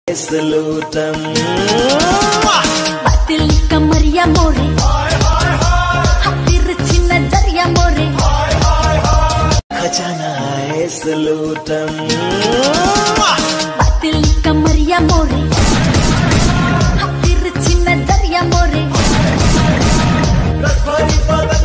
सलूटम बातिल कमरिया मोरे तिरछी नजरिया मोरे खजाना है सलूटम बातिल कमरिया मोरे तिरछी नजरिया मोरे